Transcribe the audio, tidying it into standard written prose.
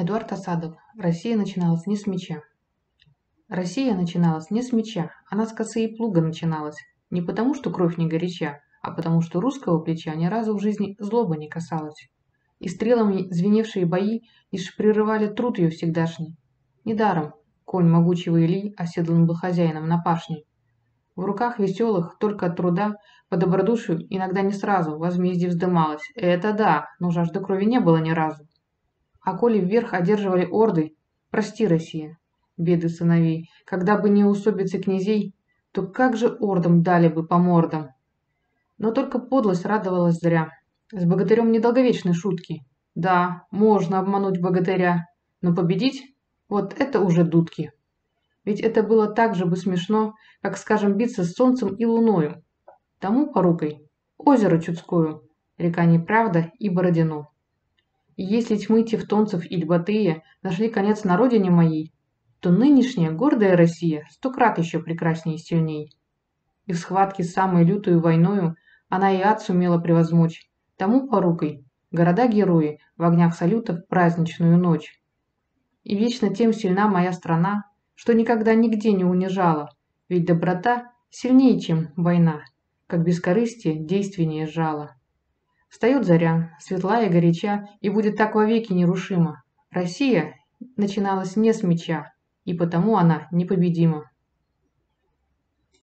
Эдуард Асадов. Россия начиналась не с меча. Россия начиналась не с меча, она с косы и плуга начиналась. Не потому, что кровь не горяча, а потому, что русского плеча ни разу в жизни злоба не касалась. И стрелами звеневшие бои лишь прерывали труд ее всегдашний. Недаром конь могучего Ильи оседлан был хозяином на пашне. В руках веселых, только от труда, по добродушию, иногда не сразу, возмездие вздымалось. Это да, но жажды крови не было ни разу. А коли вверх одерживали орды, прости, Россия, беды сыновей, когда бы не усобицы князей, то как же ордам дали бы по мордам? Но только подлость радовалась зря. С богатырем недолговечны шутки. Да, можно обмануть богатыря, но победить – вот это уже дудки. Ведь это было так же бы смешно, как, скажем, биться с солнцем и луною. Тому порукой – озеро Чудскую, река Неправда и Бородино. И если тьмы тевтонцев и Льбатыя нашли конец на родине моей, то нынешняя гордая Россия 100 крат еще прекраснее и сильней. И в схватке с самой лютою войною она и ад сумела превозмочь. Тому порукой города-герои в огнях салютов в праздничную ночь. И вечно тем сильна моя страна, что никогда нигде не унижала, ведь доброта сильнее, чем война, как бескорыстие действеннее жало. Встает заря, светлая и горяча, и будет так вовеки нерушима. Россия начиналась не с меча, и потому она непобедима.